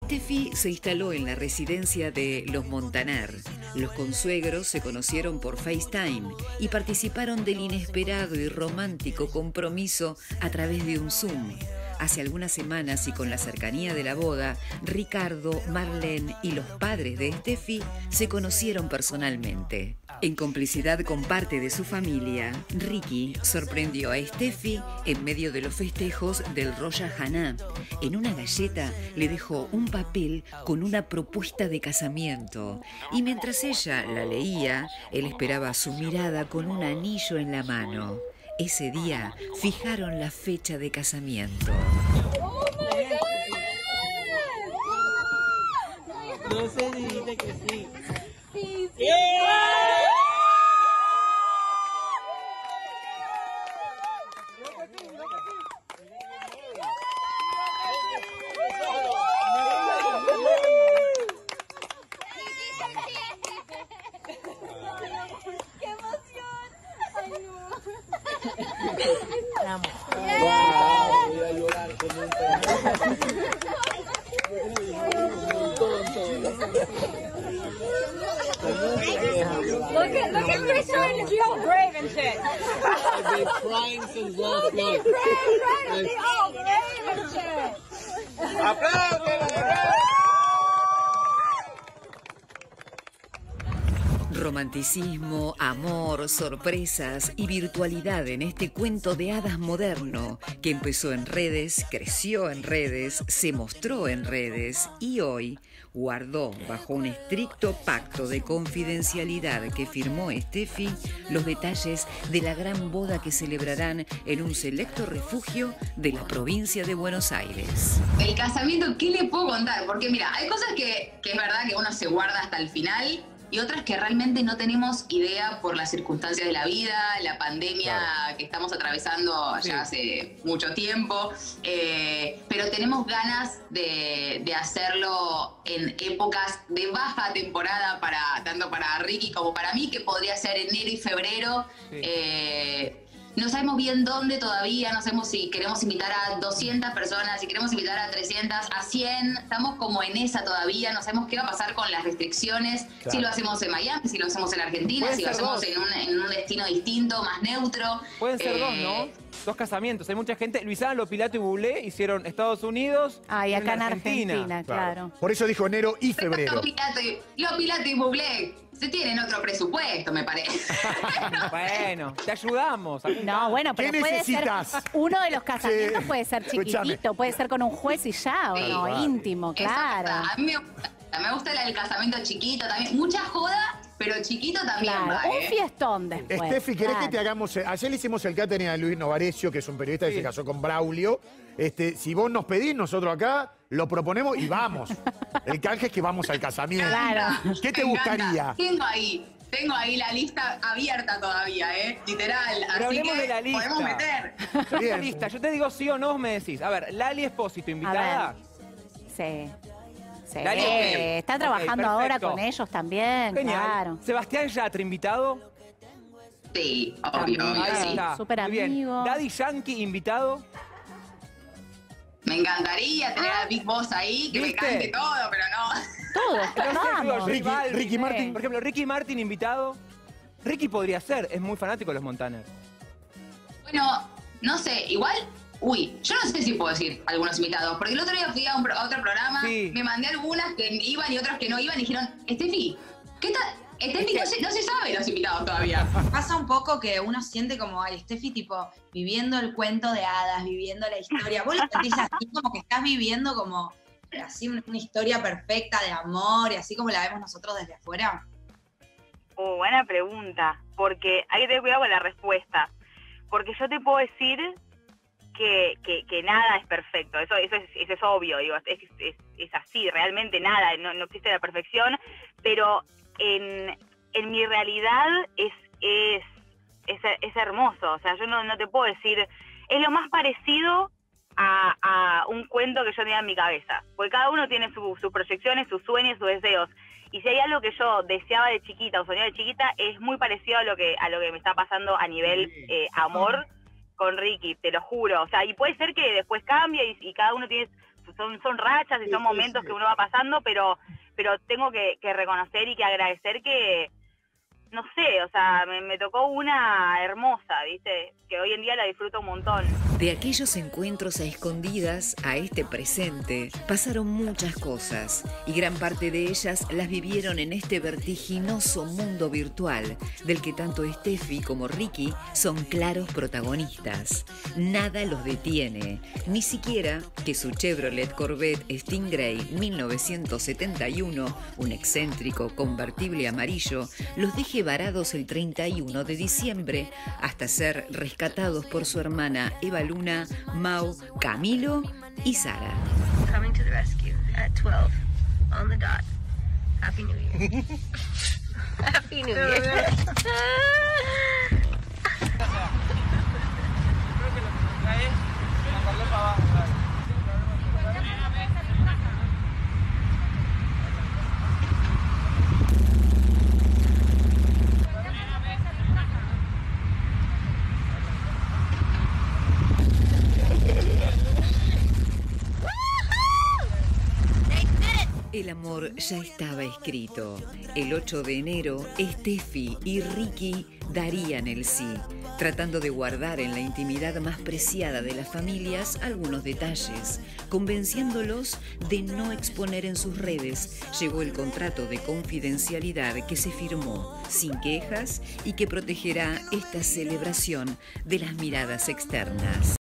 Steffi se instaló en la residencia de Los Montaner. Los consuegros se conocieron por FaceTime y participaron del inesperado y romántico compromiso a través de un Zoom. Hace algunas semanas y con la cercanía de la boda, Ricardo, Marlene y los padres de Steffi se conocieron personalmente. En complicidad con parte de su familia, Ricky sorprendió a Steffi en medio de los festejos del Rosh Hashanah. En una galleta le dejó un papel con una propuesta de casamiento y mientras ella la leía, él esperaba su mirada con un anillo en la mano. Ese día fijaron la fecha de casamiento. ¡Oh, my God! No se dice que sí. Sí, sí. ¡Qué emoción! ¡Ay, no! Voy a llorar como un Look at me showing that you all brave and shit. I've been crying since last night. Brave, all brave and shit. Romanticismo, amor, sorpresas y virtualidad en este cuento de hadas moderno que empezó en redes, creció en redes, se mostró en redes y hoy guardó bajo un estricto pacto de confidencialidad que firmó Steffi los detalles de la gran boda que celebrarán en un selecto refugio de la provincia de Buenos Aires. El casamiento, ¿qué le puedo contar? Porque mira, hay cosas que es verdad que uno se guarda hasta el final y otras que realmente no tenemos idea por las circunstancias de la vida, la pandemia que estamos atravesando ya hace mucho tiempo, pero tenemos ganas de hacerlo en épocas de baja temporada, tanto para Ricky como para mí, que podría ser enero y febrero. No sabemos bien dónde todavía, no sabemos si queremos invitar a 200 personas, si queremos invitar a 300, a 100. Estamos como en esa todavía, no sabemos qué va a pasar con las restricciones, si lo hacemos en Miami, si lo hacemos en Argentina, si lo hacemos en un destino distinto, más neutro. Pueden ser dos, ¿no? Dos casamientos. Hay mucha gente. Luisana, Lopilato y Bublé hicieron Estados Unidos. Y acá en Argentina, claro. Por eso dijo enero y febrero. Lopilato y Bublé se tienen otro presupuesto, me parece. Bueno, te ayudamos. No, bueno, pero ¿Qué puede necesitas? ser uno de los casamientos, Sí. puede ser chiquitito, Escuchame. puede ser con un juez y ya, Sí. o no, íntimo, claro. A mí me gusta el casamiento chiquito también. Mucha joda, pero chiquito también va, Un fiestón después. Steffi, ¿querés claro. que te hagamos? Ayer le hicimos el catering a Luis Novarecio, que es un periodista que se casó con Braulio. Si vos nos pedís, nosotros acá lo proponemos y vamos. El canje es que vamos al casamiento. Claro. ¿Qué te Me encanta. gustaría? Tengo ahí la lista abierta todavía, literal. Pero Así hablemos que de la lista. podemos meter. Bien. Lista, yo te digo sí o no, vos me decís. A ver, Lali Espósito, invitada. Sí. Sí. Dale, ok. Está trabajando Ok, ahora perfecto. con ellos también, Genial. claro. Sebastián Yatra, invitado. Sí, obvio, También. sí. Está. Súper Muy bien. amigo. Daddy Yankee, invitado. Me encantaría tener al Big Boss ahí, que ¿Viste? me cante todo, pero no. Todos, Entonces, digo, vamos. J Balvin. Ricky Martin. Por ejemplo, Ricky Martin, invitado. Ricky podría ser, es muy fanático de los Montaner. Bueno, no sé, igual, yo no sé si puedo decir algunos invitados, porque el otro día fui a otro programa, Sí. me mandé algunas que iban y otras que no iban y dijeron, Steffi, ¿qué tal? Steffi, no se sabe los invitados todavía. Pasa un poco que uno siente como, ay, Steffi, tipo, viviendo el cuento de hadas, viviendo la historia. Vos lo sentís así, como que estás viviendo como así una historia perfecta de amor y así como la vemos nosotros desde afuera. Buena pregunta, porque hay que tener cuidado con la respuesta. Porque yo te puedo decir que nada es perfecto, eso es obvio, digo, es así, realmente nada, no existe la perfección, pero en mi realidad es hermoso, o sea, yo no te puedo decir, es lo más parecido a un cuento que yo tenía en mi cabeza, porque cada uno tiene sus proyecciones, sus sueños, sus deseos, y si hay algo que yo deseaba de chiquita o soñaba de chiquita, es muy parecido a lo que me está pasando a nivel amor con Ricky, te lo juro, o sea, y puede ser que después cambie y cada uno tiene son rachas y son momentos que uno va pasando, pero tengo que reconocer y que agradecer que, no sé, o sea, me tocó una hermosa, ¿viste? Que hoy en día la disfruto un montón. De aquellos encuentros a escondidas a este presente, pasaron muchas cosas y gran parte de ellas las vivieron en este vertiginoso mundo virtual del que tanto Steffi como Ricky son claros protagonistas. Nada los detiene, ni siquiera que su Chevrolet Corvette Stingray 1971, un excéntrico convertible amarillo, los deje varados el 31 de diciembre hasta ser rescatados por su hermana Eva Luna, Mau, Camilo y Sara. Coming to the rescue at 12 on the dot. Happy New Year. Happy New Year. El amor ya estaba escrito. El 8 de enero, Steffi y Ricky darían el sí, tratando de guardar en la intimidad más preciada de las familias algunos detalles, convenciéndolos de no exponer en sus redes. Llegó el contrato de confidencialidad que se firmó sin quejas y que protegerá esta celebración de las miradas externas.